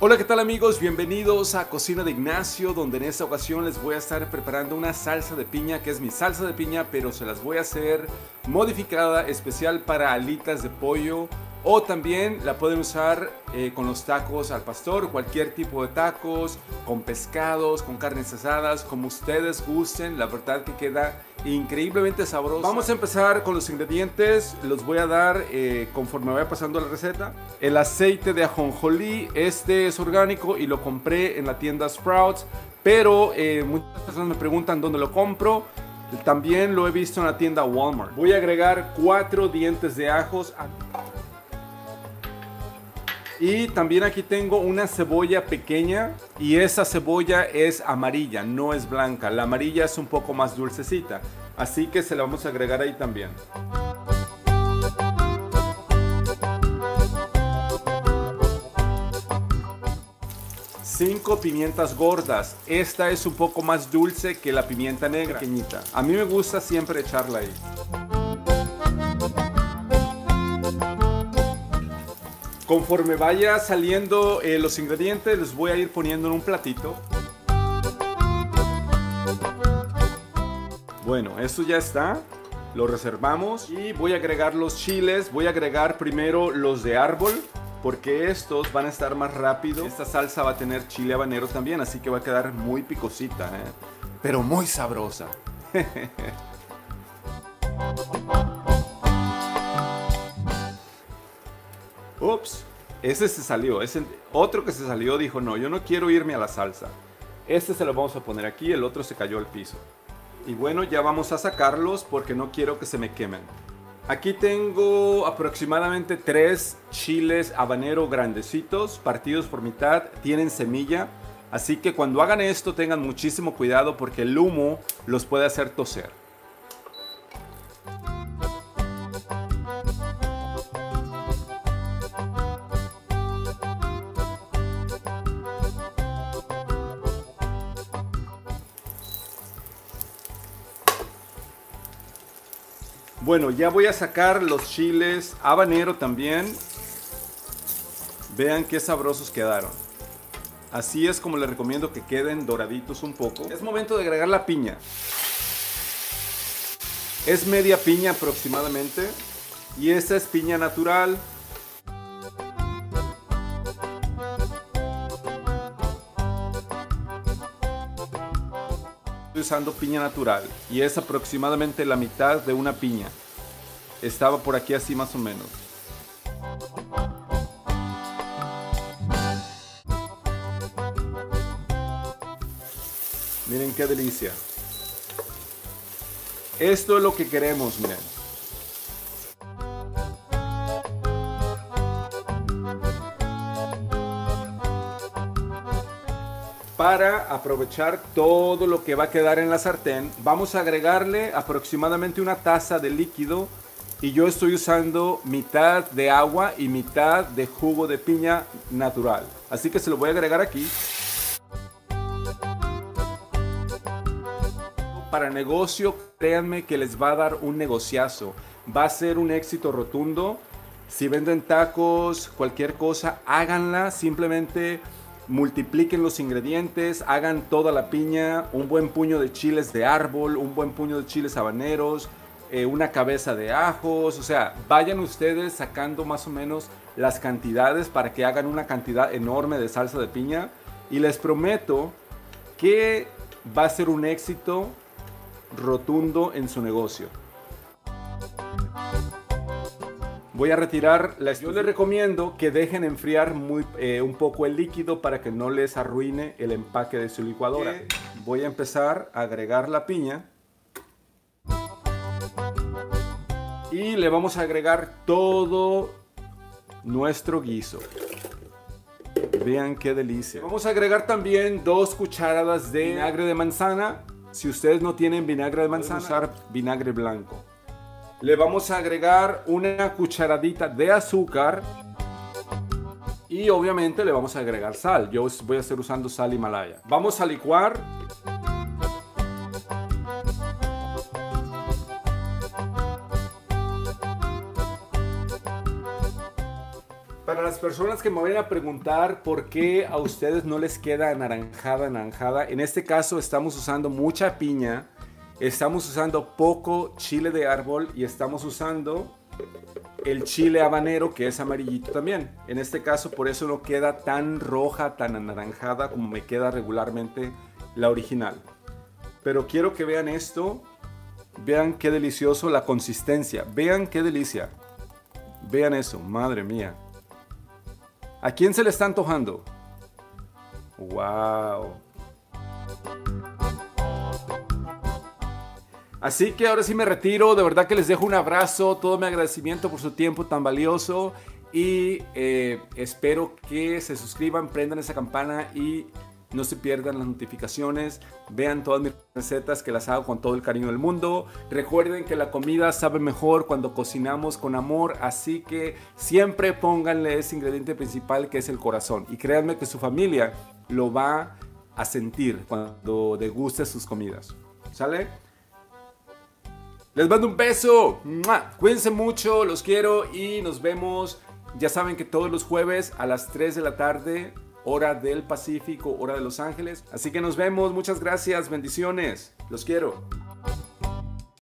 Hola, ¿qué tal amigos? Bienvenidos a Cocina de Ignacio, donde en esta ocasión les voy a estar preparando una salsa de piña, que es mi salsa de piña, pero se las voy a hacer modificada, especial para alitas de pollo, o también la pueden usar con los tacos al pastor, cualquier tipo de tacos, con pescados, con carnes asadas, como ustedes gusten. La verdad que queda increíblemente sabroso. Vamos a empezar con los ingredientes, los voy a dar conforme vaya pasando la receta. El aceite de ajonjolí, este es orgánico y lo compré en la tienda Sprouts, pero muchas personas me preguntan dónde lo compro. También lo he visto en la tienda Walmart. Voy a agregar 4 dientes de ajos. Y también aquí tengo una cebolla pequeña, y esa cebolla es amarilla, no es blanca. La amarilla es un poco más dulcecita, así que se la vamos a agregar ahí también. Cinco pimientas gordas. Esta es un poco más dulce que la pimienta negra, pequeñita. A mí me gusta siempre echarla ahí. Conforme vaya saliendo los ingredientes, los voy a ir poniendo en un platito. Bueno, esto ya está. Lo reservamos y voy a agregar los chiles. Voy a agregar primero los de árbol, porque estos van a estar más rápido. Esta salsa va a tener chile habanero también, así que va a quedar muy picosita, pero muy sabrosa. Ups, ese se salió. Ese otro que se salió dijo: no, yo no quiero irme a la salsa. Este se lo vamos a poner aquí, el otro se cayó al piso. Y bueno, ya vamos a sacarlos porque no quiero que se me quemen. Aquí tengo aproximadamente 3 chiles habanero grandecitos, partidos por mitad, tienen semilla. Así que cuando hagan esto tengan muchísimo cuidado, porque el humo los puede hacer toser. Bueno, ya voy a sacar los chiles habanero también. Vean qué sabrosos quedaron. Así es como les recomiendo que queden doraditos un poco. Es momento de agregar la piña. Es media piña aproximadamente. Y esta es piña natural. Estoy usando piña natural y es aproximadamente la mitad de una piña. Estaba por aquí así más o menos. Miren qué delicia. Esto es lo que queremos, miren. Para aprovechar todo lo que va a quedar en la sartén, vamos a agregarle aproximadamente una taza de líquido, y yo estoy usando mitad de agua y mitad de jugo de piña natural. Así que se lo voy a agregar aquí. Para negocio, créanme que les va a dar un negociazo. Va a ser un éxito rotundo. Si venden tacos, cualquier cosa, háganla. Simplemente multipliquen los ingredientes, hagan toda la piña, un buen puño de chiles de árbol, un buen puño de chiles habaneros, una cabeza de ajos. O sea, vayan ustedes sacando más o menos las cantidades para que hagan una cantidad enorme de salsa de piña, y les prometo que va a ser un éxito rotundo en su negocio. Voy a retirar la estufa. Yo les recomiendo que dejen enfriar un poco el líquido para que no les arruine el empaque de su licuadora. Voy a empezar a agregar la piña. Y le vamos a agregar todo nuestro guiso. Vean qué delicia. Vamos a agregar también 2 cucharadas de vinagre de manzana. Si ustedes no tienen vinagre de manzana, usar vinagre blanco. Le vamos a agregar una cucharadita de azúcar. Y obviamente le vamos a agregar sal. Yo voy a estar usando sal Himalaya. Vamos a licuar. Para las las personas que me vayan a preguntar por qué a ustedes no les queda anaranjada, en este caso estamos usando mucha piña, estamos usando poco chile de árbol y estamos usando el chile habanero, que es amarillito también. En este caso, por eso no queda tan roja, tan anaranjada como me queda regularmente la original. Pero quiero que vean esto. Vean qué delicioso la consistencia. Vean qué delicia. Vean eso, madre mía. ¿A quién se le está antojando? ¡Wow! Así que ahora sí me retiro. De verdad que les dejo un abrazo. Todo mi agradecimiento por su tiempo tan valioso. Y espero que se suscriban, prendan esa campana y no se pierdan las notificaciones. Vean todas mis recetas que las hago con todo el cariño del mundo. Recuerden que la comida sabe mejor cuando cocinamos con amor. Así que siempre pónganle ese ingrediente principal que es el corazón. Y créanme que su familia lo va a sentir cuando deguste sus comidas. ¿Sale? Les mando un beso. ¡Mua! Cuídense mucho, los quiero y nos vemos. Ya saben que todos los jueves a las 3 de la tarde, hora del Pacífico, hora de Los Ángeles. Así que nos vemos. Muchas gracias. Bendiciones. Los quiero.